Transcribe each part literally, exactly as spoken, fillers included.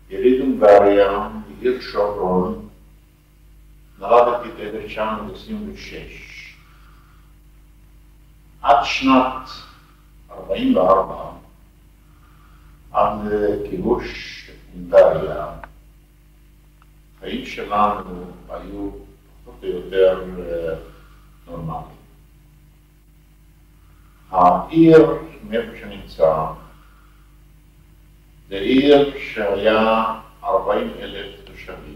יליד הונגריה, עיר שומרון, נולדתי ב-אלף תשע מאות עשרים ושש. עד שנת ארבעים וארבע, עד כיבוש הונגריה, החיים שלנו היו פחות או יותר נורמליים. העיר, מאיפה שנמצא, זה עיר שהיה ארבעים אלף תושבים.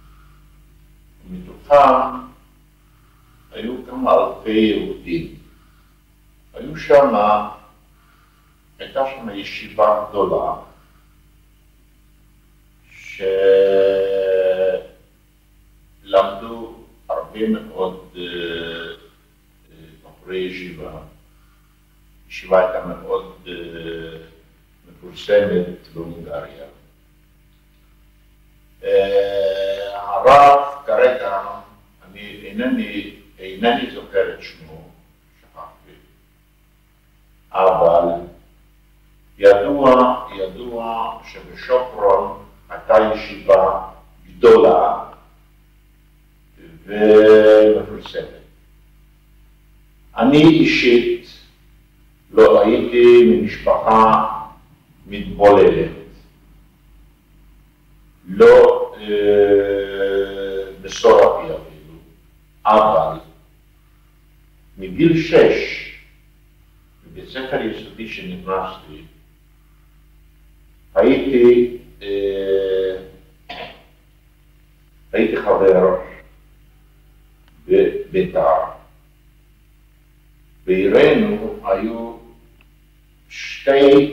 מתוכם היו כמה אלפי יהודים. היו שם, הייתה שם ישיבה גדולה, שלמדו הרבה מאוד בחורי ישיבה. ישיבה הייתה מאוד מפורסמת בהונגריה. הרב כרגע, אני אינני, אינני זוכר את שמו, שכחתי, אבל ידוע, ידוע שבשומרון הייתה ישיבה גדולה ומפורסמת. אני אישית לא הייתי ממשפחה מתבוללת, לא אה, מסורתי אפילו, אבל מגיל שש, בבית ספר יסודי שנכנסתי, הייתי, אה, הייתי חבר בבית"ר. בעירנו היו שתי,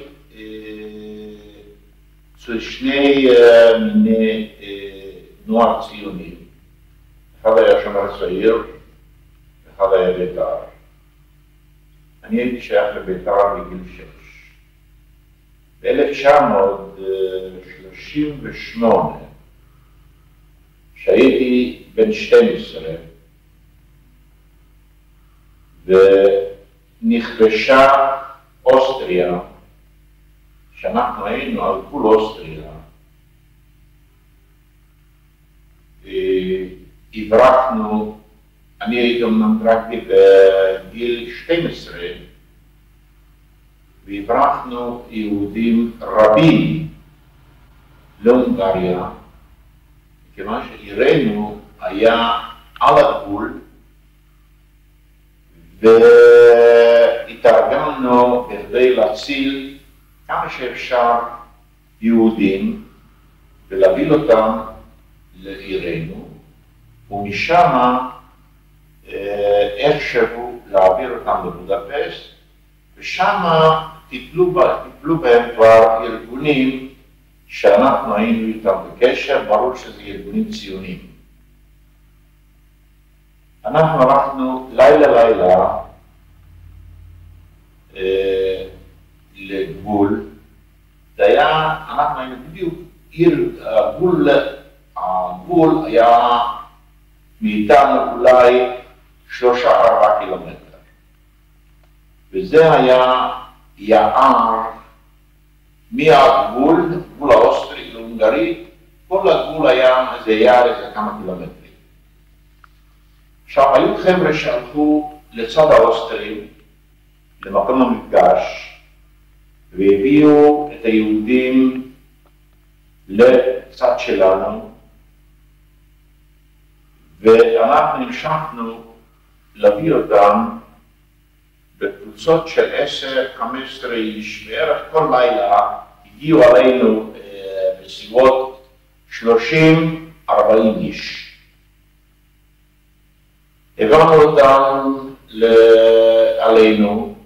אה, שני אה, מיני אה, תנועה ציונים. אחד היה שומר צעיר, אחד היה בית"ר. אני הייתי שייך לבית"ר מגיל שש. ב-אלף תשע מאות שלושים ושמונה, שהייתי בן שתים עשרה, ונכבשה אוסטריה, שאנחנו היינו על גבול אוסטריה, הברחנו, אני הייתי אומנם רק בגיל שתים עשרה, והברחנו יהודים רבים להונגריה, כיוון שעירנו היה על הגבול, והתארגנו כדי להציל כמה שאפשר יהודים ולהביא אותם לעירנו, ומשם איכשהו להעביר אותם לבודפשט, ושם טיפלו, טיפלו בהם כבר ארגונים שאנחנו היינו איתם בקשר, ברור שזה ארגונים ציוניים. אנחנו הלכנו לילה לילה אה, לגבול, זה היה, אנחנו היינו בדיוק, עיר, הגבול, הגבול היה מאיתנו אולי שלושה ארבעה קילומטר. וזה היה יער מהגבול, גבול האוסטרי להונגרי, כל הגבול היה איזה יער איזה כמה קילומטרים. עכשיו, היו חבר'ה שהלכו לצד האוסטרים, למקום המפגש, והביאו את היהודים לצד שלנו, ואנחנו המשכנו להביא אותם בקבוצות של עשר חמש עשרה איש, בערך כל לילה הגיעו עלינו אה, בסביבות שלושים ארבעים איש. הבאנו אותם עלינו,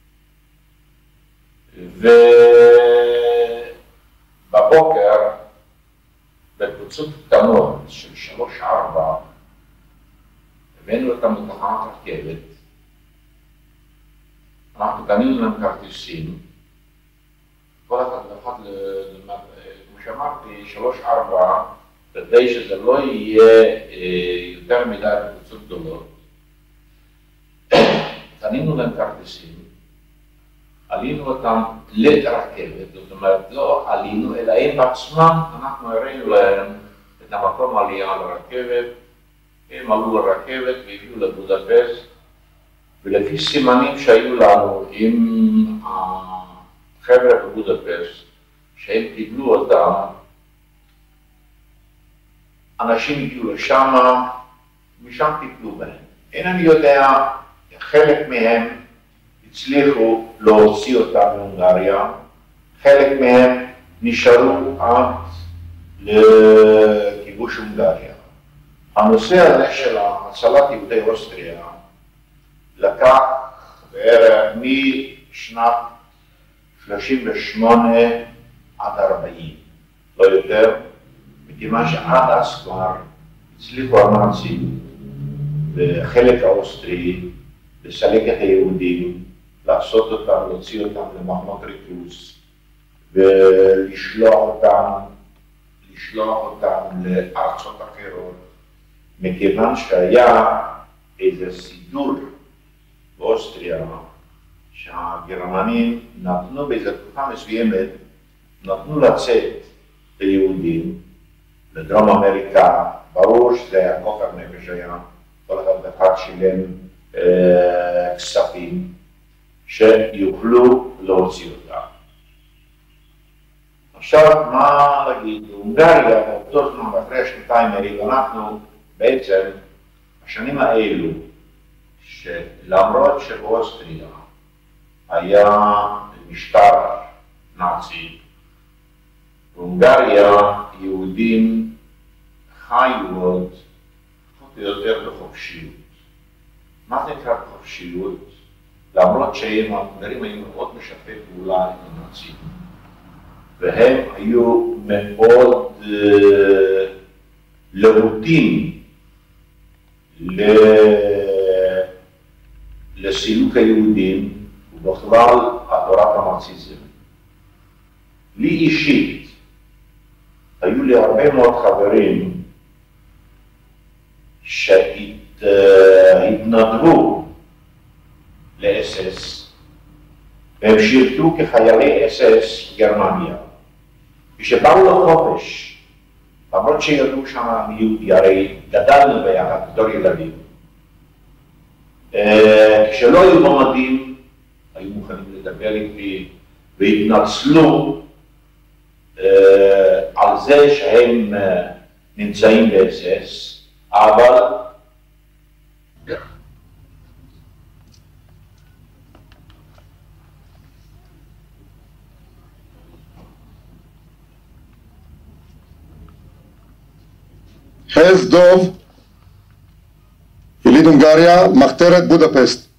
ובבוקר בקבוצות קטנות של שלוש ארבע הבאנו אותם לתחנת רכבת. אנחנו קנינו להם כרטיסים, כל אחד ואחד, כמו שאמרתי, שלוש ארבע, כדי שזה לא יהיה יותר מדי בקבוצות גדולות. קנינו להם כרטיסים, עלינו אותם לרכבת, זאת אומרת, לא עלינו, אלא הם בעצמם, אנחנו הראינו להם את המקום העלייה לרכבת, הם עלו לרכבת והגיעו לבודפשט, ולפי סימנים שהיו לנו עם החבר'ה בבודפשט, שהם קיבלו אותם, אנשים הגיעו לשם, משם טיפלו בהם. אינני יודע, חלק מהם הצליחו להוציא אותם מהונגריה, חלק מהם נשארו עד לכיבוש הונגריה. הנושא הזה של הצלת יהודי אוסטריה לקח בערך משנת שלושים ושמונה עד ארבעים, לא יותר, מכיוון שעד אז כבר הצליחו הנאצים בחלק האוסטרי לסלק את היהודים, לעשות אותם, להוציא אותם למחנות ריכוז ולשלוח אותם, לשלוח אותם לארצות אחרות, מכיוון שהיה איזה סידור באוסטריה שהגרמנים נתנו באיזו תקופה מסוימת, נתנו לצאת ליהודים לדרום אמריקה, ברור שזה היה כופר נפש היה, כל אחד אחד שילם אה, כספים שיוכלו להוציא אותם. עכשיו מה להגיד, הונגריה באותו זמן אחרי השנתיים האלה, אנחנו בעצם השנים האלו, שלמרות שבאוסטריה היה משטר נאצי, בהונגריה יהודים חיו עוד יותר בחופשיות. מה זה נקרא בחופשיות? למרות שהם ההונגרים היו מאוד משתפי פעולה עם הנאצים, והם היו מאוד uh, להוטים לסילוק היהודים ובכלל התורת המרקסיזם. לי אישית היו לי הרבה מאוד חברים שהתנדבו ל-אס אס והם שירתו כחיילי אס אס בגרמניה. כשבאו לחופש, למרות שידעו שם מיהודי, הרי גדלנו ביחד בתור ילדים, כשלא היו במדים, היו מוכנים לדבר איתי והתנצלו על זה שהם נמצאים ב-אס אס, אבל חז דוב, יליד הונגריה, מחתרת בודפשט.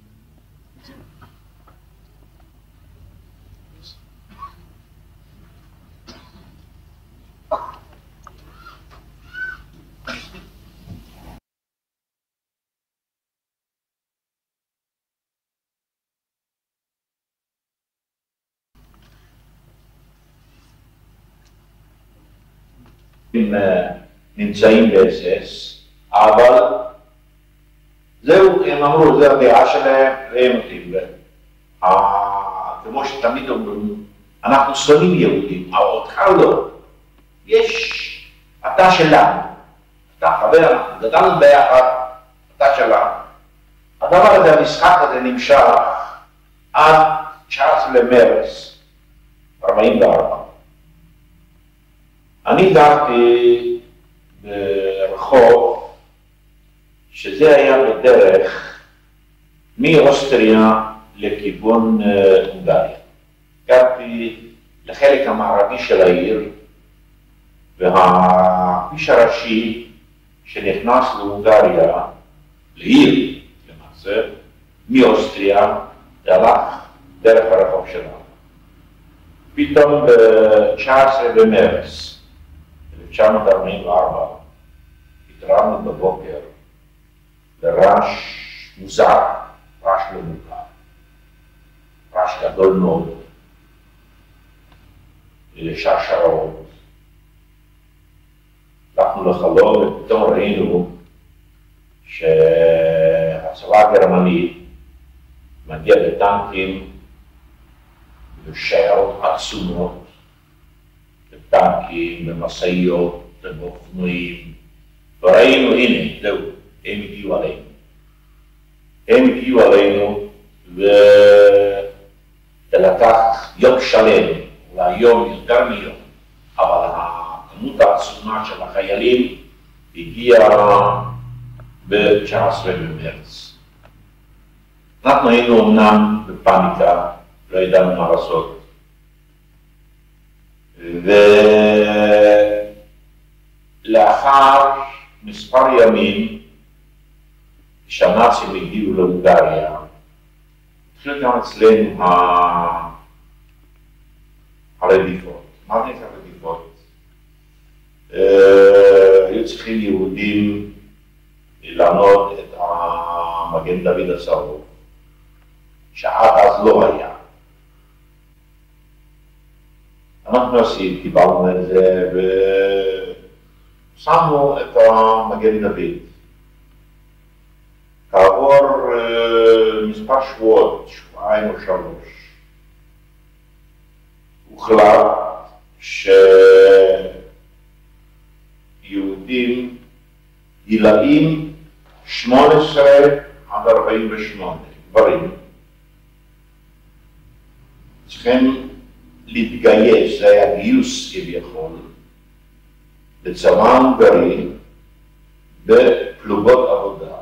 נמצאים ב-אס אס, אבל זהו, הם אמרו, זו הדעה שלהם, והם נותנים להם. כמו שתמיד אומרים, אנחנו שונאים יהודים, אבל אותך לא. יש, אתה שלנו, אתה חבר, אנחנו גדלנו ביחד, אתה שלנו. הדבר הזה, המשחק הזה נמשך עד תשעה עשר למרץ ארבעים וארבע. אני גרתי ברחוב שזה היה בדרך מאוסטריה לכיוון הונגריה. גרתי לחלק המערבי של העיר, והכביש הראשי שנכנס להונגריה, לעיר למעשה, מאוסטריה, זה הלך דרך הרחוב שלנו. פתאום ב-תשעה עשר במרץ אלף תשע מאות ארבעים וארבע התעוררנו בבוקר לרעש מוזר, רעש לא מוכר, רעש גדול מאוד, לשעשעות. הלכנו לחלום ופתאום ראינו שהצבא הגרמני מגיע בטנקים ושיירות עצומות, בטנקים, במשאיות, באופנועים, וראינו, הנה, זהו, הם הגיעו עלינו. הם הגיעו עלינו, וזה לקח יום שלם, אולי יום יותר מיום, אבל הכמות העצומה של החיילים הגיעה ב-תשעה עשר במרץ. אנחנו היינו אמנם בפאניקה, לא ידענו מה לעשות. ולאחר מספר ימים, כשהנאצים הגיעו להונגריה, התחיל גם אצלנו הרדיפות. מה זה הרדיפות? היו צריכים יהודים לענות את המגן דוד הצהוב, שעד אז לא היה. אנחנו עשינו, קיבלנו את זה ושמנו את המגן דוד. כעבור מספר שבועות, שבועיים או שלוש, הוחלט שיהודים גילאים שמונה עשרה עד ארבעים ושמונה, גברים, צריכים להתגייס, זה היה גיוס כביכול, לצבא הונגרי בפלוגות עבודה.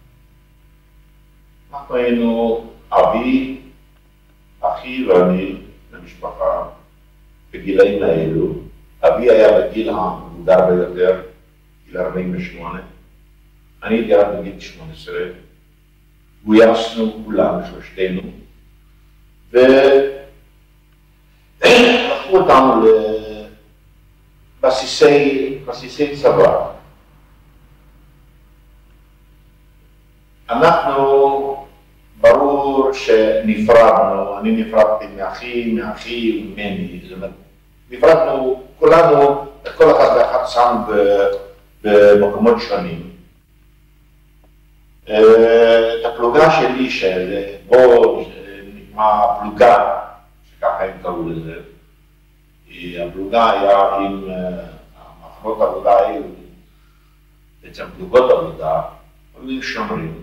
אנחנו היינו אבי, אחי ואני במשפחה בגילאים האלו. אבי היה בגיל המבוגר ביותר, גיל ארבעים ושמונה. אני הייתי רק בגיל שמונה עשרה. גויסנו כולם, שלושתנו, ולקחו אותנו לבסיסי צבא. אנחנו, ברור שנפרדנו, אני נפרדתי מאחי, מאחי וממני, זאת אומרת, נפרדנו, כולנו, כל אחד ואחד שם במקומות שונים. את הפלוגה שלי, שבו נקרא פלוגה, שככה הם קראו לזה, הפלוגה היה עם מחנות עבודה האלו, בעצם פלוגות עבודה, היו עם שומרים.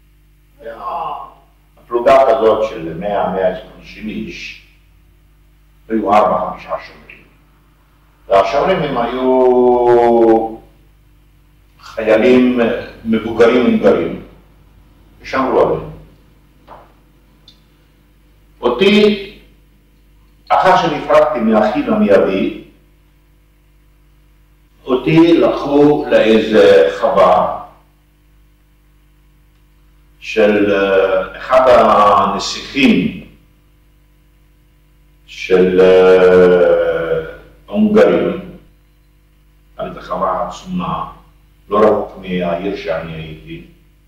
הפלוגה כזאת של מאה עד מאה וחמישים איש, היו ארבע חמישה שומרים. והשומרים הם היו חיילים מבוגרים הונגרים, ושמרו עליהם. אותי, אחר שנפרדתי מאחי ומאבי, אותי לקחו לאיזה חווה של אחד הנסיכים של ההונגרים, על חווה עצומה, לא רחוק מהעיר שאני הייתי,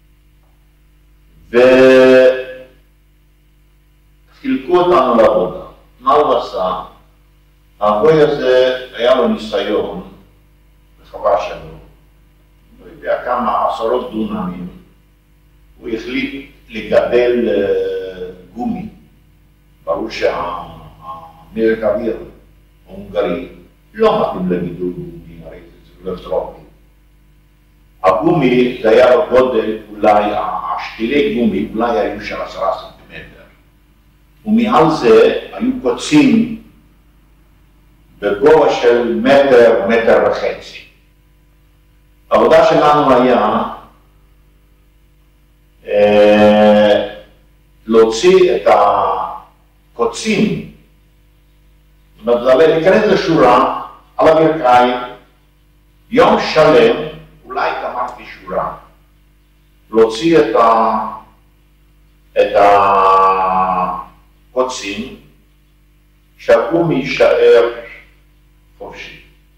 וחילקו אותנו לעבודה. מה הוא עשה? הגוי הזה היה לו ניסיון בחווה שלו, לא יודע כמה עשרות דונמים, הוא החליט לגדל גומי. ברור שהמזג האוויר ההונגרי לא מתאים לגידול גומי, הרי זה לא טרופי. הגומי זה היה בגודל, אולי השתילי גומי, אולי היו של עשרה סנטימטר. ומעל זה היו קוצים בגובה של מטר, מטר וחצי. העבודה שלנו היה להוציא את הקוצים, זאת אומרת, להיכנס לשורה על הברכיים, יום שלם, אולי גמרתי שורה, להוציא את, ה... את הקוצים, שהגומי יישאר חופשי.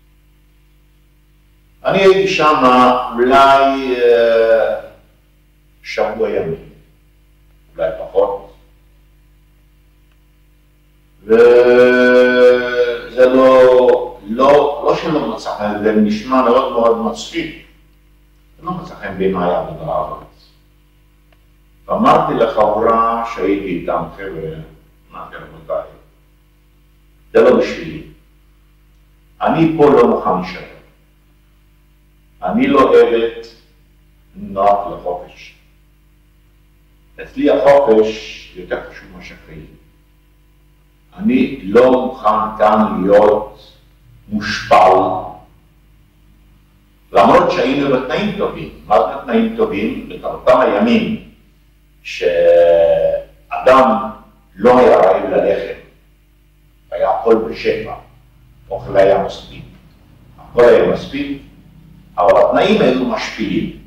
אני הייתי שם אולי שבוע ימים, אולי פחות, וזה לא, לא, לא שלא מצא חן, זה נשמע מאוד מאוד מצחיק, זה לא מצא חן בעיניי העבודה הארץ. ואמרתי לחבורה שהייתי איתם, חבר'ה, אמרתי רבותיי, זה לא בשבילי. אני פה לא מוכן להישאר. אני לא עבד רק לחופש. אצלי החופש יותר חשוב מה שחיים. אני לא מוכן כאן להיות מושפל, למרות שהיינו בתנאים טובים. מה זה בתנאים טובים? באותם הימים שאדם לא היה רעב ללחם, היה הכל בשפע, אוכל היה מספיק, הכל היה מספיק, אבל התנאים האלו משפילים.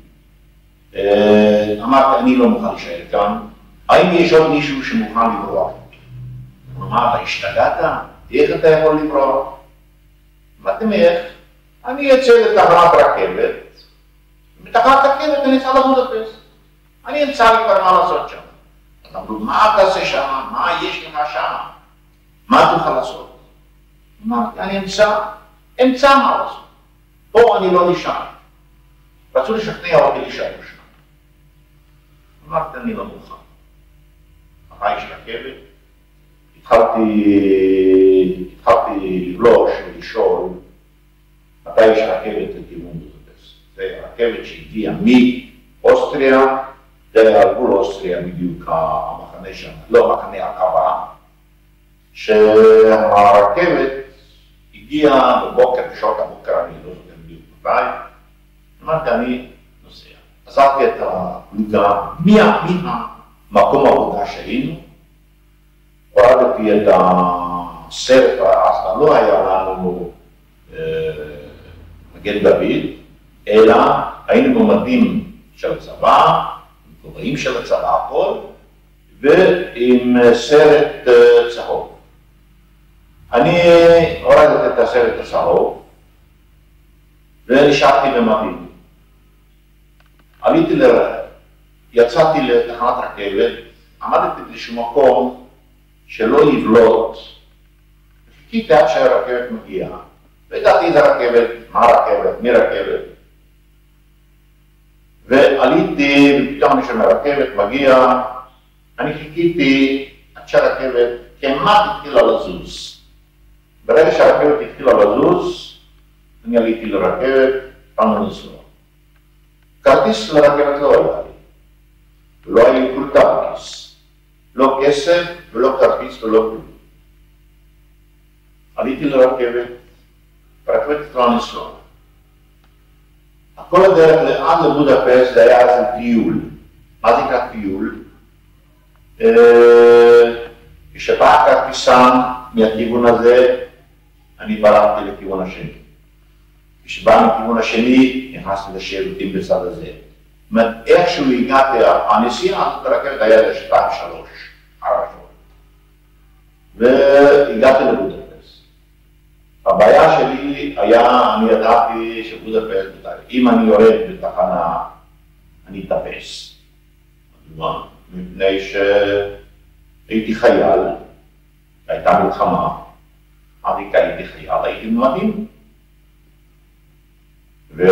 אמרתי, אני לא מוכן להישאר כאן, האם יש עוד מישהו שמוכן לברוח? הוא אמר, אתה השתגעת? איך אתה יכול לברוח? אמרתם איך? אני אצא לתחנת רכבת, מתחנת רכבת אני אצא לבודפסט, אני אמצא לי כבר מה לעשות שם. אמרו, מה אתה עושה שם? מה יש לך שם? מה תוכל לעשות? אמרתי, אני אמצא, אמצא מה לעשות. פה אני לא נשאר. רצו לשכנע אותי להישאר שם. אמרתי, אני לא מוכן. אחרי יש רכבת, התחלתי, התחלתי לבלוש ולשאול מתי יש רכבת לכיוון בודפסט. זה רכבת שהגיעה מאוסטריה, זה הגבול אוסטריה בדיוק המחנה שם, לא מחנה עקבה, שהרכבת הגיעה בבוקר, בשעות הבוקר, אני לא זוכר בדיוק מתי, אמרתי, אני נוסע. עזרתי את הפלוגה מהמקום העבודה שהיינו, הורדתי את הסרט, אז לא היה לנו מגן דוד, אלא היינו במדים של הצבא, כובעים של הצבא הכל, ועם סרט צהוב. אני הורדתי את הסרט הצהוב, ונשארתי במדים. עליתי ל... יצאתי לתחנת רכבת, עמדתי באיזשהו מקום שלא יבלוט, חיכיתי עד שהרכבת מגיעה, והגעתי איזה רכבת, מה רכבת, מי רכבת, ועליתי, ופתאום אני שומע רכבת, מגיע, אני חיכיתי עד שהרכבת כמעט התחילה לזוז. ברגע שהרכבת התחילה לזוז, אני עליתי לרכבת, פעם לנסוע. כרטיס לרכבת לא היה לי, ולא היה לי כל כרטיס. לא כסף ולא כרטיס ולא כלום. עליתי לרכבת, והרכבת התחילה לנסוע. כל הדרך עד לבודפסט זה היה איזה טיול. מה זה נקרא טיול? כשבא הכרטיסן מהכיוון הזה, אני ברחתי לכיוון השני. כשבא מכיוון השני, נכנסתי לשירותים בצד הזה. זאת אומרת, איכשהו הגעתי, הנסיעה ברכבת היה לשתיים שלוש, ארבע שעות. והגעתי לבודפסט. הבעיה שלי היה, אני ידעתי שבודפסט, אם אני יורד בתחנה, אני אתאפס. מפני שהייתי חייל, הייתה מלחמה, אמרתי כי הייתי חייל, הייתי במדים. ואם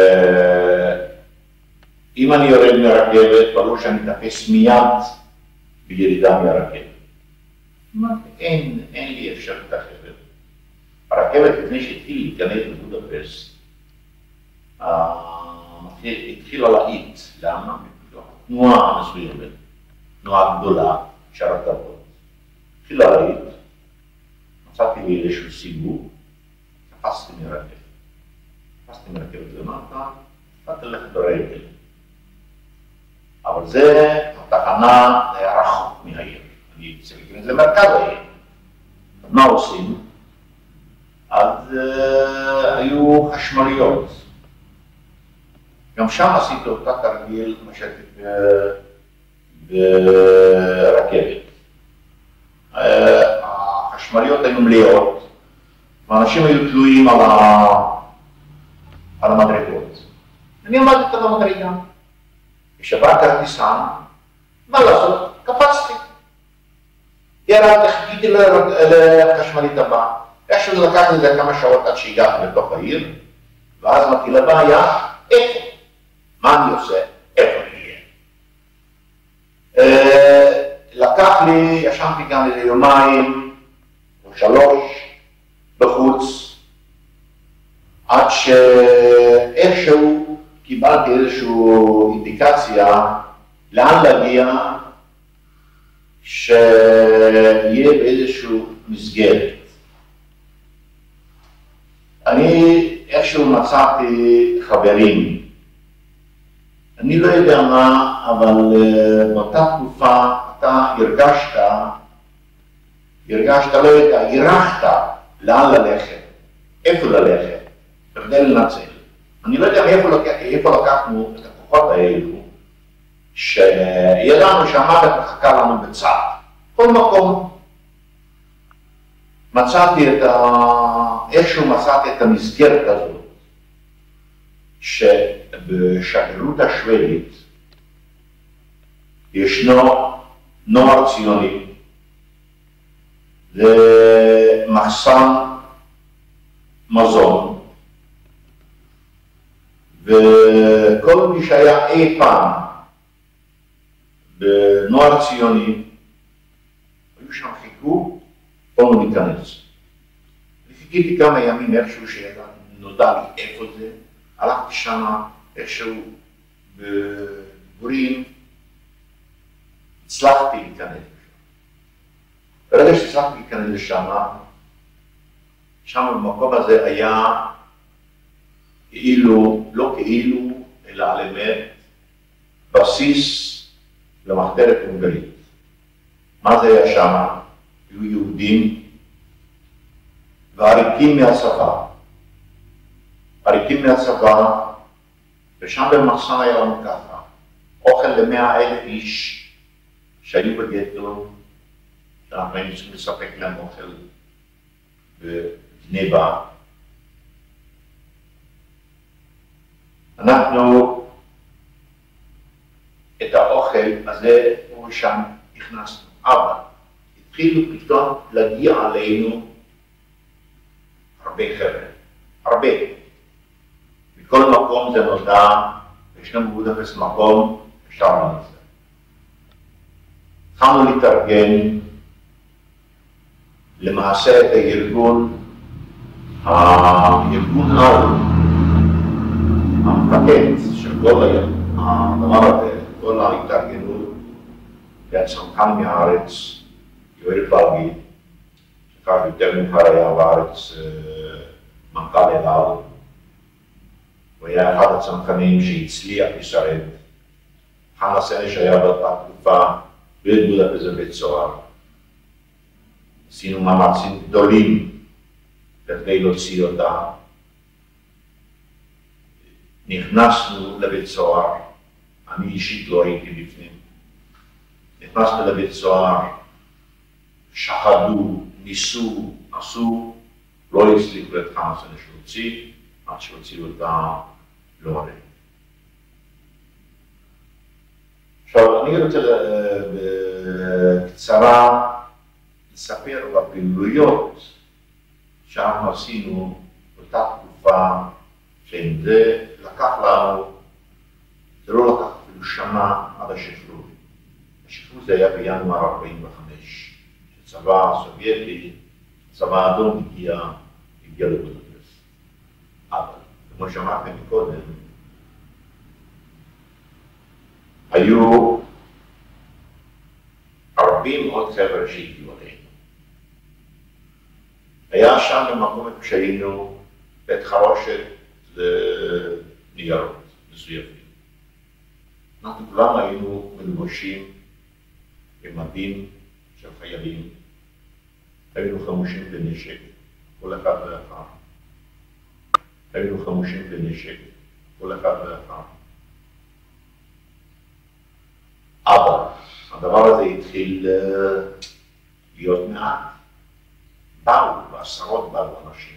אני יורד מרכבת, ברור שאני אתאפס מיד בירידה מהרכבת. אמרתי, אין, אין לי אפשרות אחרת. הרכבת לפני שהתחיל להתכנס לבודפסט, התחילה להאיט. למה? תנועה מסוימת, תנועה גדולה של רכבות. התחילה להאיט, מצאתי לי איזשהו סיבוב, תפסתי מרכבת. תפסתי מרכבת למטה, התחלתי ללכת ברגל. אבל זה, התחנה היה רחוק מהעיר. אני צריך להגיד, זה מרכז העיר. מה עושים? אז היו חשמליות. גם שם עשיתי אותה תרגיל משקת ברכבת. החשמליות היו מלאות, ואנשים היו תלויים על המדרגות. אני עמדתי על המדרגה. כשבא כרטיסן, מה לעשות? קפצתי. ירדתי, חיכיתי לחשמלית הבאה. איכשהו לקחתי את זה כמה שעות עד שהגעתי לתוך העיר, ואז מתחילה בעיה, איפה? מה אני עושה? איפה אני אהיה? לקח לי, ישנתי גם איזה יומיים או שלוש בחוץ, עד שאיכשהו קיבלתי איזושהי אינדיקציה לאן להגיע, שיהיה באיזושהי מסגרת. אני איכשהו מצאתי חברים, אני לא יודע מה, אבל באותה תקופה אתה הרגשת, הרגשת, לא יודע, הרחת לאן ללכת, איפה ללכת, בכדי לנצל. אני לא יודע מאיפה איפה לקחנו את הכוחות האלו, שידענו שהמוות מחכה לנו בצד. כל מקום מצאתי את ה... איכשהו מצאתי את המסגרת הזאת, שבשגרירות השוודית ישנו נוער ציוני, ומחסן מזון, וכל מי שהיה אי פעם בנוער ציוני, היו שם חיכו, יכולנו להיכנס. חיכיתי כמה ימים איכשהו שנודע לי איפה זה, הלכתי שם איכשהו בדיבורים, הצלחתי להיכנס לשם. ברגע שהצלחתי להיכנס לשם, שם במקום הזה היה כאילו, לא כאילו, אלא על אמת, בסיס למחתרת הונגרית. מה זה היה שם? היו יהודים ועריקים מהצבא. עריקים מהצבא, ושם במחסן היה לנו ככה, אוכל למאה אלף איש שהיו בגטו, שאנחנו היינו צריכים לספק להם אוכל בגניבה. אנחנו את האוכל הזה פה ושם הכנסנו, אבל התחילו פתאום להגיע עלינו הרבה חבר'ה, הרבה. בכל מקום זה נודע, ישנו בבודפשט מקום, אפשר לנצל. התחלנו להתארגן, למעשה את הארגון, הארגון על, המפקד של כל הדבר הזה, כל ההתארגנות, והצמחן מהארץ, יואל פלגי, שכך יותר מאוחר היה בארץ מנכ"ל אל על, הוא היה אחד הצמחנים שהצליח לשרת. חנה סנש היה באותה תקופה בבודפשט בבית סוהר. עשינו מאמצים גדולים כדי להוציא אותה. נכנסנו לבית סוהר, אני אישית לא הייתי בפנים. נכנסנו לבית סוהר, שחדו, ניסו, עשו, לא הצליחו את חנה סנש להוציא, עד שהוציאו אותה לא עליהם. עכשיו, אני רוצה בקצרה לספר בפעילויות שאנחנו עשינו באותה תקופה, שזה לקח לנו, זה לא לקח אפילו שנה עד השחרור. השחרור זה היה בינואר ארבעים וחמש, שהצבא הסובייטי, הצבא האדום הגיע, הגיע לבודפשט. אבל, כמו שאמרתם מקודם, היו הרבה מאוד חבר'ה שהגיעו עלינו. היה שם במקום שהיינו בית חרושת לניירות מזויפים. אנחנו כולם היינו מלבושים במדים של חיילים, היינו חמושים בנשק, כל אחד ואחד. היינו חמושים בנשק, כל אחד ואחד. אבל הדבר הזה התחיל להיות מעט. באו, בעשרות באו אנשים.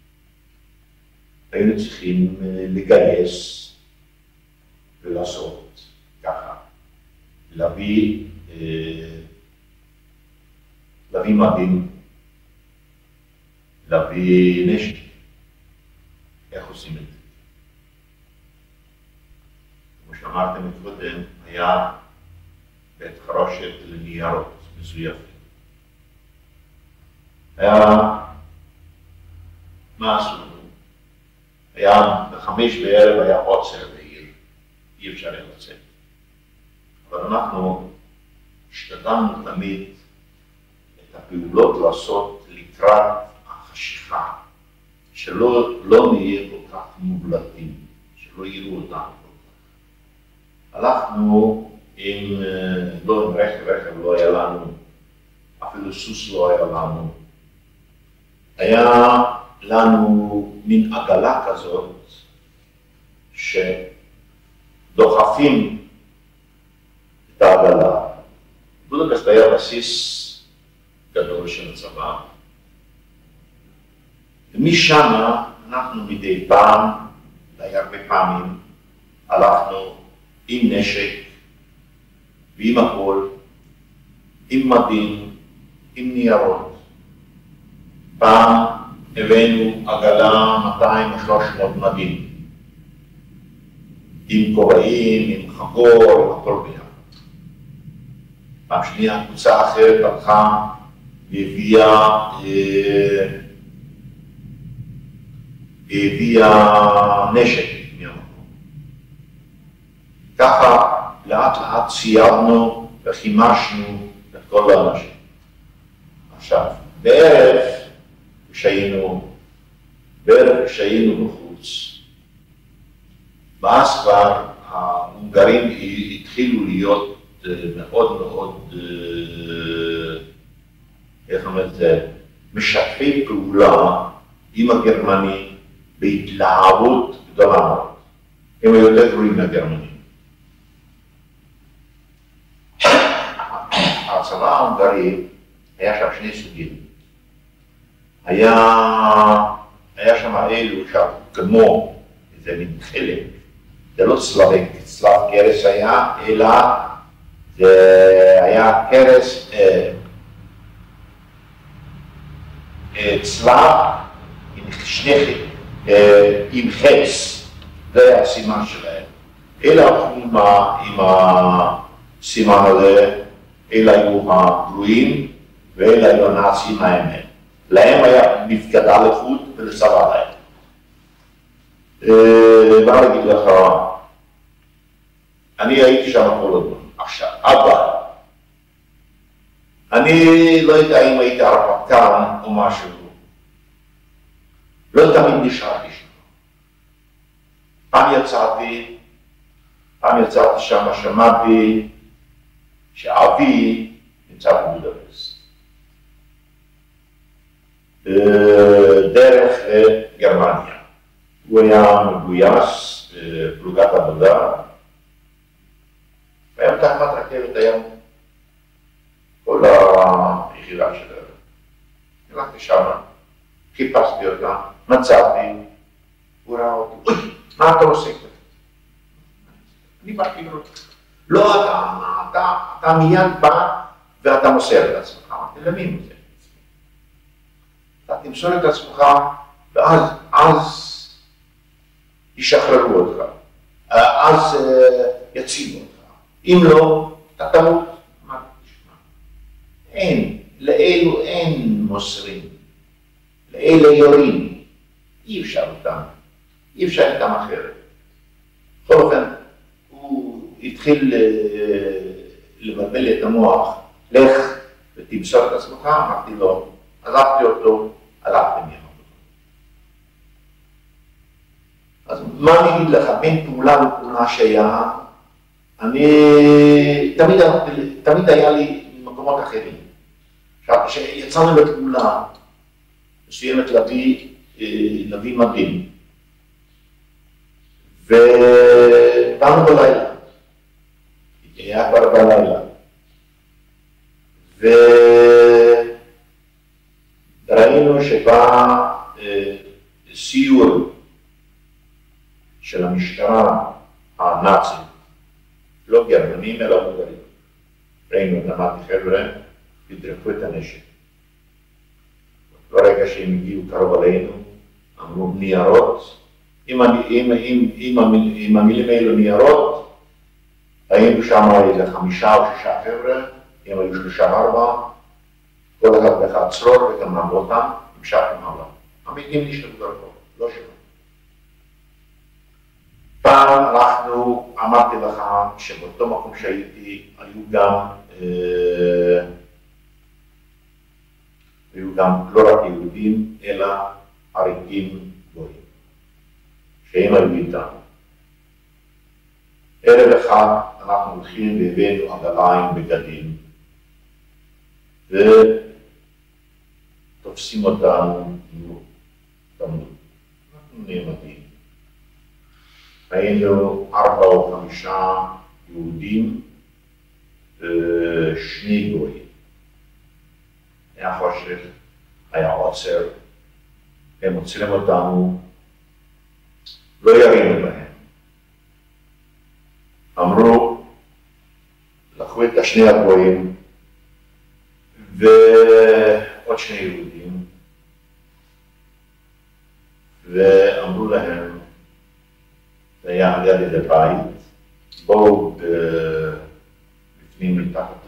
היינו צריכים לגייס ולעשות ככה. להביא, להביא מדים, להביא נשק. איך עושים את זה? כמו שאמרתם קודם, היה בית חרושת לניירות מזויפים. היה, מה עשו? היה בחמש בערב היה עוצר בעיר, אי אפשר היה לצאת. אבל אנחנו השתדלנו תמיד את הפעולות לעשות לקראת החשיכה, שלא לא נהיה כל כך מובלטים, שלא יראו אותנו כל כך. הלכנו עם, לא עם רכב, רכב לא היה לנו, אפילו סוס לא היה לנו. היה לנו מין עגלה כזאת שדוחפים את העגלה. בודפשט היה בסיס גדול של הצבא. ומשם אנחנו מדי פעם, די הרבה פעמים, הלכנו עם נשק ועם הכל, עם מדים, עם ניירות. פעם הבאנו עגלה מאתיים או שלוש מאות מדים, עם כובעים, עם חגור, עם הכל ביחד. פעם שנייה קבוצה אחרת הלכה והביאה והביאה נשק מהמקום. ככה לאט לאט סיירנו וחימשנו את כל האנשים. עכשיו, בערב כשהיינו, בערב כשהיינו בחוץ, ואז כבר ההונגרים התחילו להיות מאוד מאוד, איך אומרת זה, משתפי פעולה עם הגרמנים בהתלהבות גדולה מאוד. הם היו יותר גרועים מהגרמנים. הצבא ההונגרי היה שם שני סוגים. היה, היה שם אלו כמו איזה מין חלק, זה לא צלבי, צלב קרס היה, אלא זה היה קרס, אה, אה, צלב עם שני, אה, עם חץ, זה היה הסימן שלהם. אלה הלכו עם, עם הסימן הזה, אלה היו הגרועים ואלה היו הנאצים האמת. להם היה מפקדה לחוד ולצבא להם. מה להגיד לך? אני הייתי שם כל הזמן. עכשיו, אבל, אני לא יודע אם הייתי הרפתקן או משהו. לא תמיד נשארתי שם. פעם יצאתי, פעם יצאתי שם, שמעתי שאבי נמצא בבודפשט. דרך גרמניה. הוא היה מגויס בפלוגת עבודה, והיה תחת רכבת היום, כל היחידה שלו. הלכתי שם, חיפשתי אותה, מצאתי, הוא ראה אותי, מה אתה עושה כזה? אני באתי לראות. לא, אתה, אתה, אתה מיד בא ואתה מוסר את עצמך. אמרתי, למי מוסר? אתה תמסור את עצמך, ואז אז ישחררו אותך, אז יצילו אותך. אם לא, אתה תמות. מה תשמע? אין, לאלו אין מוסרים, לאלה יורים. אי אפשר אותם, אי אפשר איתם אחרת. בכל אופן, הוא התחיל לבלבל את המוח, לך ותמסור את עצמך, אמרתי לו, עזבתי אותו, הלכתי ממנו. אז מה אני אגיד לך, בין פעולה לפעולה שהיה, אני תמיד, תמיד היה לי מקומות אחרים. עכשיו, כשיצאנו לפעולה, מסוימת להביא, להביא מדים, ובאנו בלילה, היה כבר בלילה, וראינו שבא סיור של המשטרה הנאצית, לא גרמנים אלא הונגרים. ראינו, אמרתי חבר'ה, תדרכו את הנשק. ברגע שהם הגיעו קרוב עלינו, אמרו ניירות, אם, אם, אם, אם, אם המילים האלו ניירות, היינו שם איזה חמישה או שישה חבר'ה, אם היו שלושה ארבע, כל כל אחד ואחד צרור וגם למרותם, המשכתם הלאה. המתים נשארו דרכו, לא שלנו. פעם אנחנו, אמרתי לך שבאותו מקום שהייתי, היו גם, אה, היו גם לא רק יהודים, אלא עריקים גויים, שהם היו איתנו. ערב אחד אנחנו הולכים והבאנו עגלה עם בגדים, ותופסים אותנו, תמנו, אנחנו נעמדים. היינו ארבע או חמישה יהודים, שני גויים. היה חושך, היה עוצר, הם עוצרים אותנו, לא ירינו בהם. אמרו, לקחו את השני הגויים ועוד שני יהודים, ואמרו להם, זה היה ליד איזה בית, בואו בפנים מתחת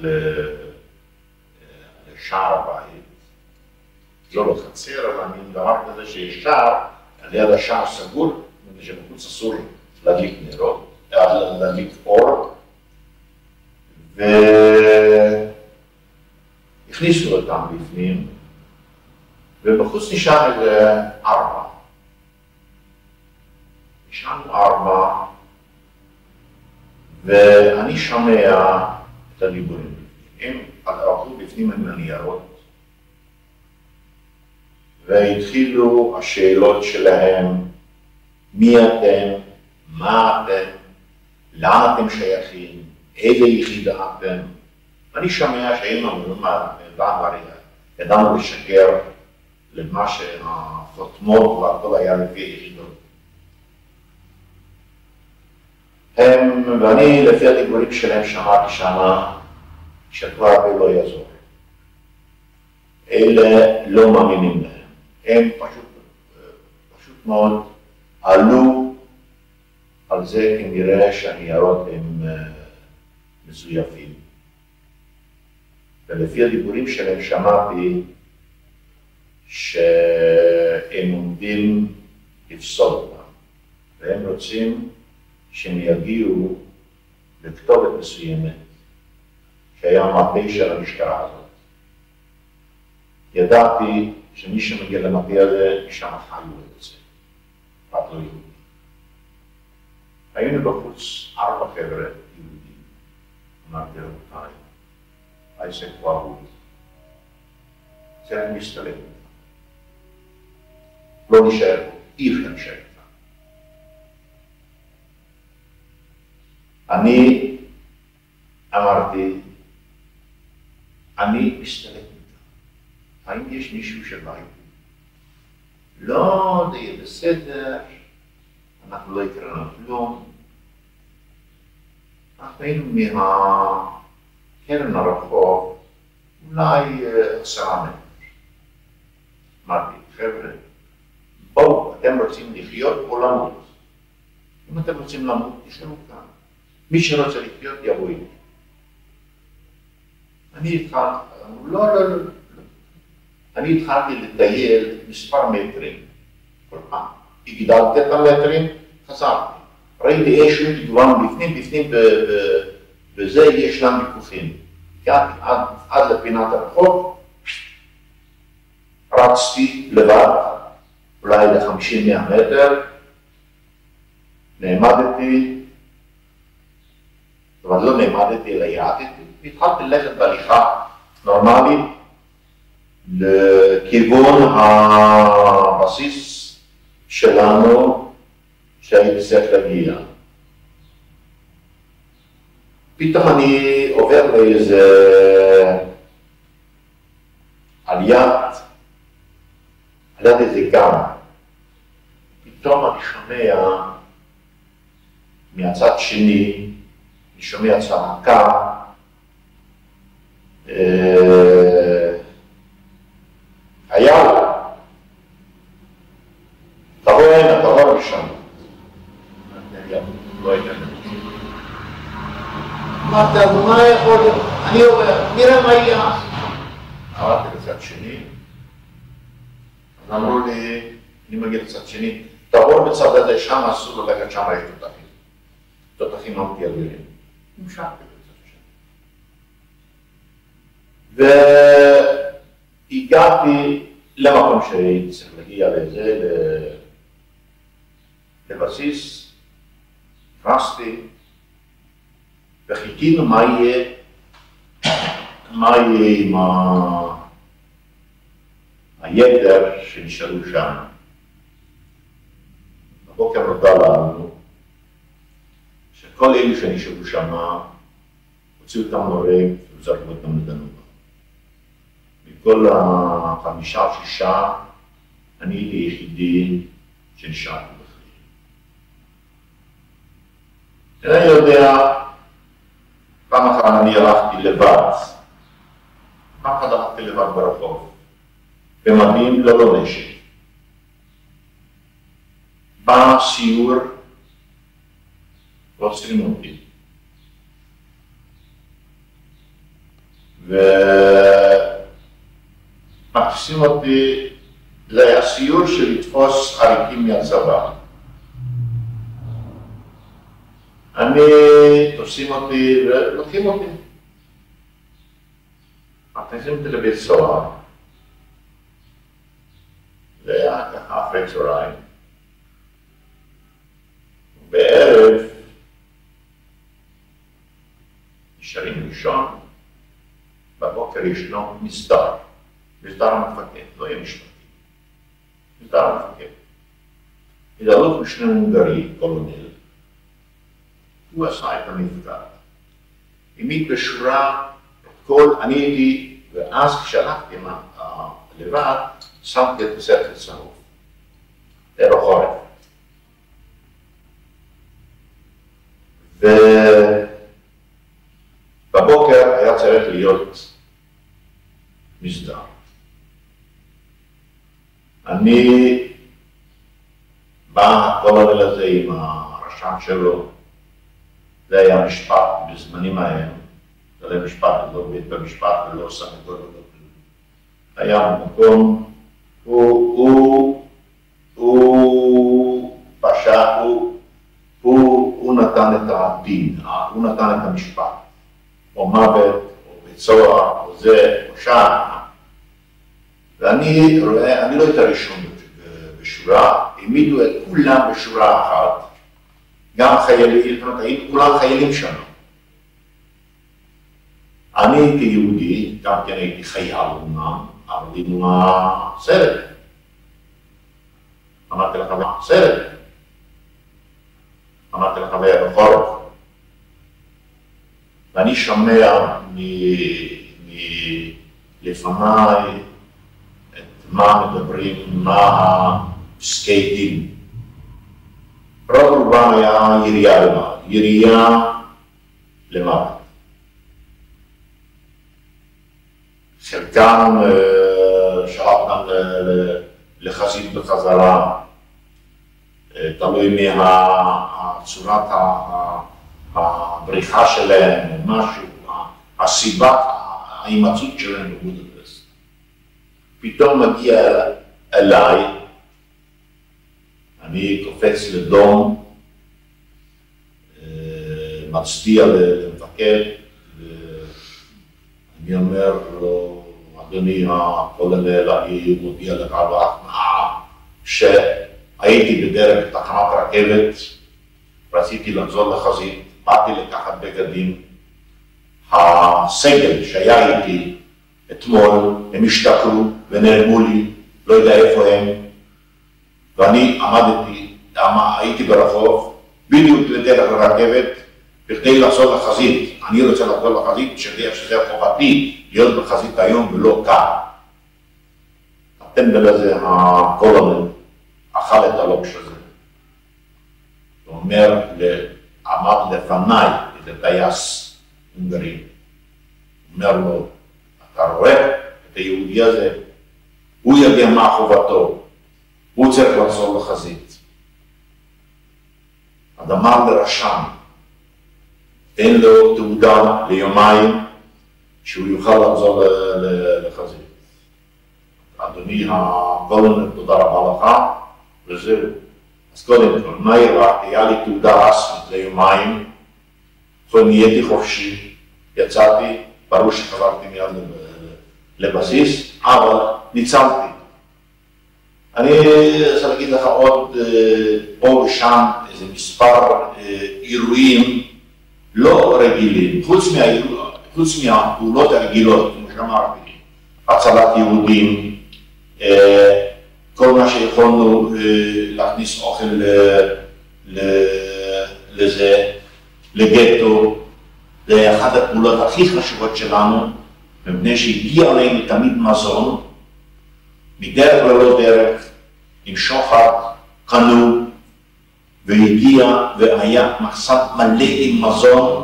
לשער הבית, לא לחצר, אבל אני דבר כזה שיש שער, ליד השער סגור, שבחוץ אסור להדליק נרות, להדליק אור, והכניסו אותם בפנים, ובחוץ נשאר איזה ארבע. נשארנו ארבע, ואני שומע את הדיבורים. הם הלכו בפנים עם הניירות, והתחילו השאלות שלהם, מי אתם, מה אתם, לאן אתם שייכים, איזה יחידה אתם. אני שומע שהם אמרו, ידענו לשקר למה שהחותמות והכל היה לפי יחידות. הם, ואני לפי הדיבורים שלהם שמעתי שמה, שכבר הרבה לא יעזור. אלה לא מאמינים להם. הם פשוט, פשוט מאוד עלו על זה כנראה שהניירות הם מזויפים. ולפי הדיבורים שלהם שמעתי שהם עומדים לפסול אותם, והם רוצים שהם יגיעו לכתובת מסוימת, שהיה המטה של המשטרה הזאת. ידעתי שמי שמגיע למטה הזה, משם חיו את זה, רק לא יהודי. היינו בחוץ ארבע חבר'ה יהודים, אמרתי רבותיי, העסק כבר הוא, צריך להסתלק. לא נשאר פה, אי אפשר להישאר כאן. אני אמרתי, אני מסתלק איתה. האם יש מישהו שבא איתי? לא, זה יהיה בסדר, אנחנו לא יקרה לנו כלום. אנחנו היינו מהקרן הרחוב, אולי עשרה מטר. אמרתי, חבר'ה, בואו, אתם רוצים לחיות או למות? אם אתם רוצים למות, תשארו כאן. מי שרוצה לחיות יבוא איתי. אני התחלתי, לא, לא, לא, לא. אני התחלתי לטייל מספר מטרים. כל פעם. הגדלתי את המטרים, חזרתי. ראיתי איש מגוון בפנים, בפנים בזה יש להם ויכוחים. הגעתי עד, עד לפינת הרחוב, רצתי לבד, אולי ל-חמישים מאה מטר, נעמדתי, אבל לא נעמדתי אלא יעדתי, והתחלתי ללכת בהליכה נורמלית לכיוון הבסיס שלנו שהייתי צריך להגיע. פתאום אני עובר לאיזה על יד, על יד איזה גן. פתאום אני שומע מהצד שני, אני שומע צעקה, היה תבוא הנה, תבוא משם. לא הייתה נתחיל. אמרתי, אז מה יכול להיות? אני אומר, נראה מה יהיה. עברתי לצד שני, אז אמרו לי, אני מגיע לצד שני, תעבור בצד הזה, שם אסור ללכת, שם יש תותחים. תותחים אמרתי אדירים. המשכתי בצד שני. והגעתי למקום שהייתי צריך להגיע לזה, לבסיס, נכנסתי, וחיכינו מה יהיה, מה יהיה עם היתר שנשארו שם. בבוקר נודע לנו שכל אלו שנשארו שם, הוציאו אותם להורג וזרקו אותם לדנובה. מכל החמישה או שישה, אני הייתי יחידי שנשארתי בחיים. אני יודע, פעם אחת אני הלכתי לבד, פעם אחת הלכתי לבד ברחוב, במדים ללא נשק. בא סיור, לא עוצרים אותי. ומכניסים אותי לסיור של לתפוס עריקים מהצבא. אני, תופסים אותי ולוקחים אותי. מכניסים אותי לבית סוהר. זה היה ככה אחרי צהריים. בערב נשארים לישון, בבוקר ישנו מסדר, מסדר המפקד, לא יהיה משפטי, מסדר המפקד. אלוף משנה הונגרי, קולונל, הוא עשה את המפקד. העמיד בשורה את כל, אני הייתי, ואז כשהלכתי לבד, שמתי את הסרט הצהוב, ערב חורף. ובבוקר היה צריך להיות מסדר. אני בא הקולונל הזה עם הרשם שלו, זה היה משפט בזמנים ההם, זה היה משפט, לא בית במשפט ולא סנגור ולא כלום. היה במקום, הוא, הוא, הוא פשע, הוא הוא, הוא נתן את הדין, הוא נתן את המשפט, או מוות, או בית סוהר, או זה, או שם. ואני רואה, אני לא הייתי הראשון בשורה, העמידו את כולם בשורה אחת, גם חיילים, כולם חיילים שם. אני כיהודי, גם כן הייתי חייל אומנם, אבל עם הסרט. אמרתי לך, סרט. אמרתי לך היה בחורף, ואני שומע מלפניי את מה מדברים, מה פסקי דין. רוב רובם היה ירייה למוות, ירייה למוות. חלקם שלח אותם לחזית בחזרה, תלוי מהצורת הבריחה שלהם, משהו, הסיבת ההימצאות שלהם בבודפשט. פתאום מגיע אליי, אני קופץ לדום, מצדיע למפקד, ואני אומר לו, אדוני הקולונל, אני מודיע לך בהכנעה, שהייתי בדרך תחנת רכבת, רציתי לחזור לחזית, באתי לקחת בגדים, הסגל שהיה איתי אתמול, הם השתכרו ונעלמו לי, לא יודע איפה הם, ואני עמדתי, הייתי ברחוב, בדיוק לדרך הרכבת, בכדי לחזור לחזית. אני רוצה לחזור לחזית, שיודע שזה חובתי להיות בחזית היום ולא כאן. הטמבל הזה, הקולונל, אכל את הלוקש הזה. הוא אומר, עמד לפניי את הטייס הונגרי. הוא אומר לו, אתה רואה את היהודי הזה? הוא יודע מה חובתו. הוא צריך לחזור לחזית. אז אמר לרשם, תן לו תעודה ליומיים שהוא יוכל לחזור לחזית. אדוני הגולדן, תודה רבה לך, וזהו. אז קודם כל, מה אירע? היה לי תעודה רסמית ליומיים, נהייתי חופשי, יצאתי, ברור שחזרתי מיד לבסיס, אבל ניצלתי. אני רוצה להגיד לך עוד פה ושם איזה מספר אירועים לא רגילים, חוץ, מה, חוץ מהפעולות הרגילות, כמו שאמרתי, הצלת יהודים, כל מה שיכולנו להכניס אוכל לזה, לגטו, זה אחת הפעולות הכי חשובות שלנו, מפני שהגיע עלינו תמיד מזון, מדרך ללא דרך, עם שוחד, קנו, והגיע והיה מחסן מלא עם מזון,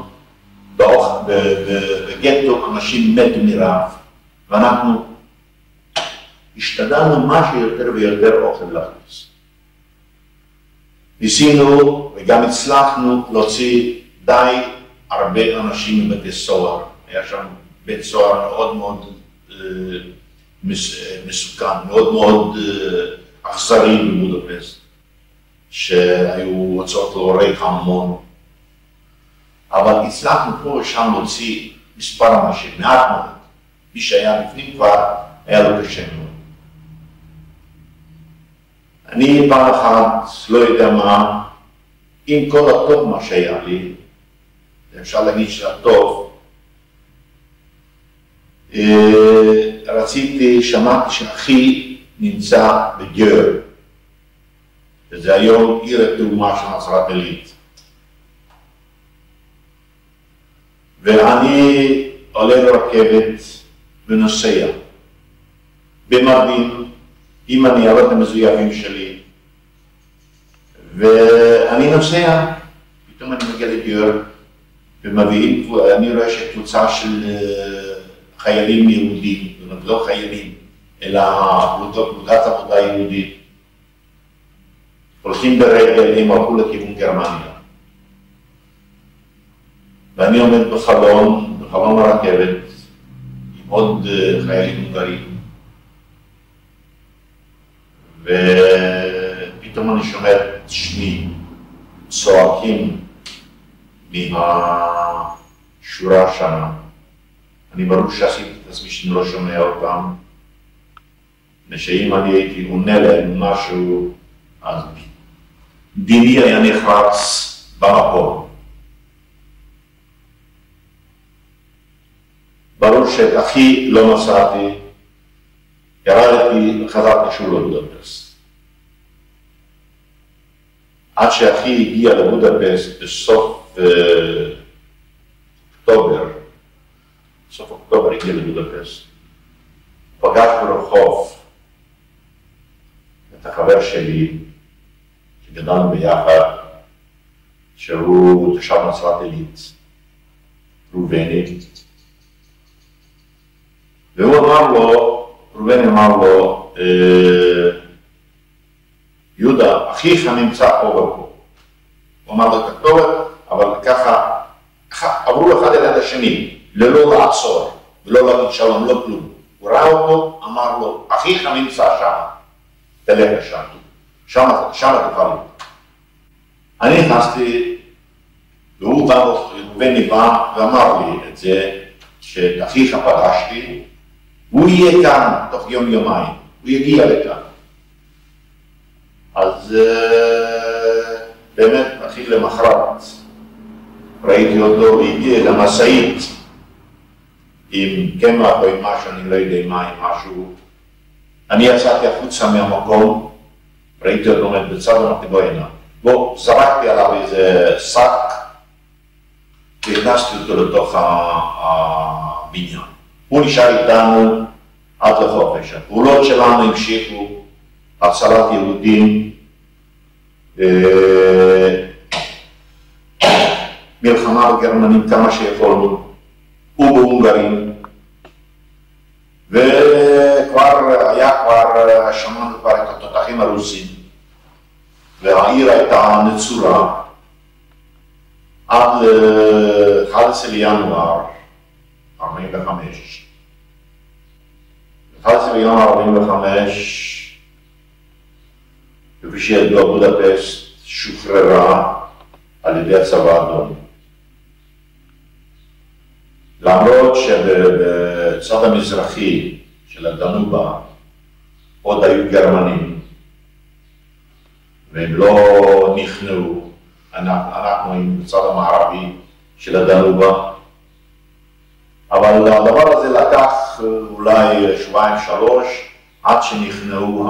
בגטו אנשים מתו מרעב, ואנחנו השתדלנו מה שיותר ויותר אוכל להכניס. ניסינו וגם הצלחנו להוציא די הרבה אנשים מבתי סוהר. היה שם בית סוהר מאוד מאוד אה, מסוכן, מאוד מאוד אה, אכזרי בבודפשט, שהיו הוצאות להורג המון. אבל הצלחנו פה ושם להוציא מספר אנשים, מעט מאוד. מי שהיה בפנים כבר היה לו קשה מאוד. אני פעם אחת, לא יודע מה, עם כל הטוב מה שהיה לי, אפשר להגיד שהטוב, רציתי, שמעתי שאחי נמצא בגר, וזה היום עיר התאומה של נצרת עילית. ואני עולה לרכבת ונוסע, במדים, עם הניירות המזויפים שלי, ואני נוסע, פתאום אני מגיע לגר, ומביאים, אני רואה שקבוצה של חיילים יהודים, לא חיילים, אלא פלוגת עבודה יהודית, הולכים ברגל, הם הלכו לכיוון גרמניה. ואני עומד בחלון, בחלון הרכבת, עם עוד חיילים הונגרים, ופתאום אני שומע את שמי צועקים מהשורה שמה. אני ברור שעשיתי את עצמי שאני לא שומע אותם, ושאם אני הייתי עונה להם משהו, אז דיני היה נחרץ במקום. ברור שאת אחי לא מצאתי, ירדתי וחזרתי שוב לבודפשט. עד שאחי הגיע לבודפשט בסוף אוקטובר, בסוף אוקטובר הגיע לבודפשט, פגש ברחוב את החבר שלי, שגדלנו ביחד, שהוא תושב נצרת עילית, ראובני, והוא אמר לו, ראובני אמר לו, יהודה, אחיך נמצא פה ופה. הוא אמר לו את הכתובת, אבל ככה, עברו אחד אל השני, ללא לעצור, ולא להגיד שלום, לא כלום. הוא ראה אותו, אמר לו, אחיך נמצא שם, תלך לשם, שם, שם תוכל לו. אני נכנסתי, והוא בא, ראובני בא ואמר לי את זה, שאחיך פגשתי, הוא יהיה כאן תוך יום יומיים, הוא יגיע לכאן. אז באמת, אחי למחרת, ראיתי אותו, הגיע למשאית עם קמח או עם משהו, אני לא יודע מה, עם משהו. אני יצאתי החוצה מהמקום, ראיתי אותו עומד בצד, אמרתי בוא הנה. בוא, זרקתי עליו איזה שק, והכנסתי אותו לתוך הבניין. הוא נשאר איתנו עד לחופש. הפעולות שלנו המשיכו, הצלת יהודים, מלחמה בגרמנים כמה שיכולנו, ובהונגרים, וכבר היה כבר, שמענו כבר את התותחים הרוסים, והעיר הייתה נצורה עד ל-אחד עשר לינואר ארבעים וחמש. אחת עשרה בינואר ארבעים וחמש, כפי שידוע, בודפשט שוחררה על ידי הצבא האדום. למרות שבצד המזרחי של הדנובה עוד היו גרמנים, והם לא נכנעו, אנחנו היינו בצד המערבי של הדנובה, אבל הדבר הזה לקח אולי שבועיים שלוש עד שנכנעו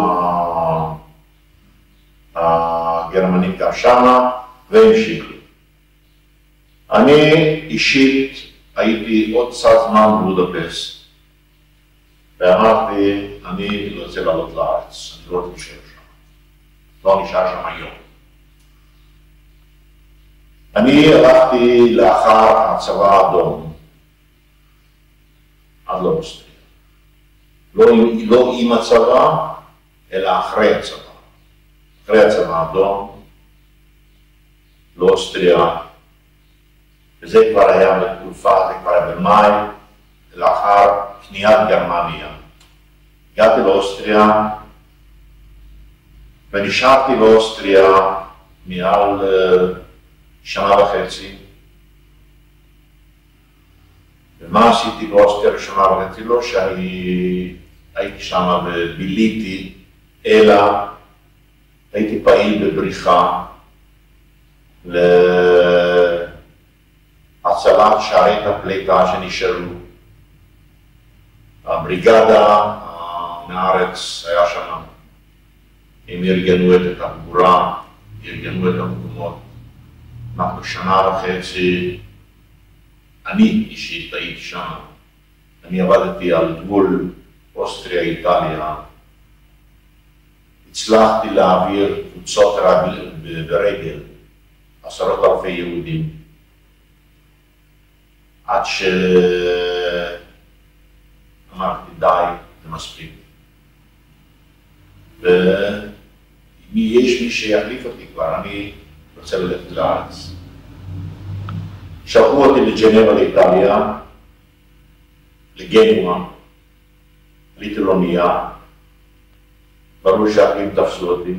הגרמנים גם שמה והמשיכו. אני אישית הייתי עוד קצת זמן בבודפשט ואמרתי, אני לא רוצה לעלות לארץ, אני לא רוצה להישאר שם, לא נשאר שם היום. אני הלכתי לאחר הצבא האדום עד לאוסטריה. לא, לא עם הצבא, אלא אחרי הצבא. אחרי הצבא האדום, לאוסטריה, וזה כבר היה בתקופה, זה כבר היה במאי, לאחר כניעת גרמניה. הגעתי לאוסטריה, ונשארתי באוסטריה מעל שנה וחצי. ומה עשיתי באוסטריה שנה וחצי? לא שהייתי שם וביליתי, אלא הייתי פעיל בבריחה להצלת שערי הפליטה שנשארו. הבריגדה מהארץ היה שם, הם ארגנו את התחבורה, ארגנו את המקומות. אנחנו שנה וחצי, אני אישית הייתי שם, אני עבדתי על גבול אוסטריה-איטליה, הצלחתי להעביר קבוצות ברגל, עשרות אלפי יהודים, עד שאמרתי די, זה מספיק. ואם יש מי שיחליף אותי כבר, אני רוצה ללכת לארץ. שלחו אותי לג'נבה לאיטליה, לגנואה, עליתי לאונייה, ברור שהאחים תפסו אותי,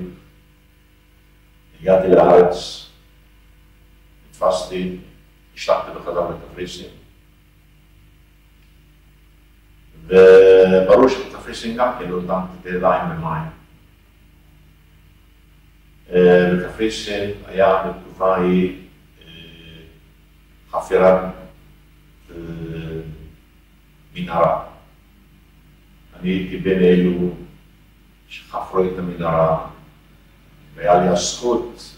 הגעתי לארץ, נתפסתי, השלחתי בחזרה לקפריסין, וברור שבקפריסין גם כן לא טמתי את הידיים במים. בקפריסין היה בתקופה ההיא חפירת מנהרה. אני הייתי בין אלו שחפרו את המנהרה, והיה לי הזכות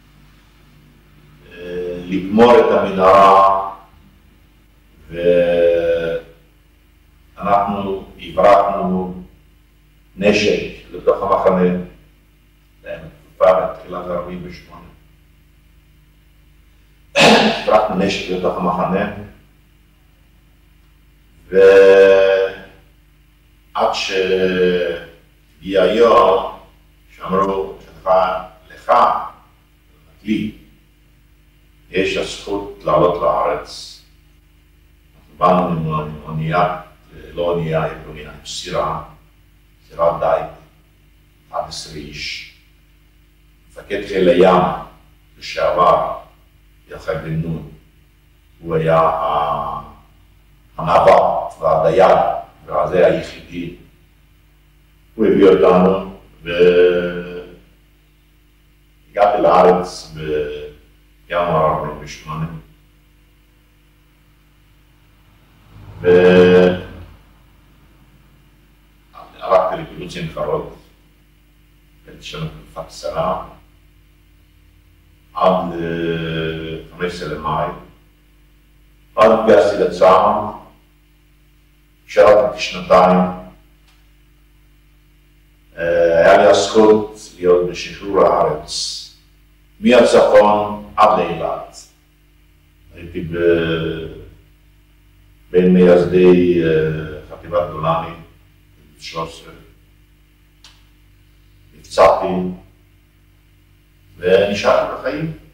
לגמור את המנהרה, ואנחנו הברקנו נשק לתוך המחנה, בתקופה בתחילת ארבעים ושמונה. הברקנו נשק לתוך המחנה, ועד שהגיע היום, שאמרו שלך, לך, לי, יש הזכות לעלות לארץ. באנו עם אונייה, לא אונייה, עם אונייה, עם סירה, סירת דייג, אחד עשר איש. מפקד חיל הים לשעבר, יחד בן נון, הוא היה הנווט והדייג, והזה היחידי. הוא הביא אותנו, והגעתי לארץ בינואר ארבעים ושמונה. והלכתי לקיבוץ עין חרוד, הייתי שם תקופה קצרה, עד ל-חמישה עשר למאי, ואז התגייסתי לצה"ל, שירתי כשנתיים, היה לי הזכות להיות בשחרור הארץ, מהצפון עד לאילת. הייתי בין מייסדי חטיבת גולני, שלוש עשרה. נפצעתי ונשארתי בחיים.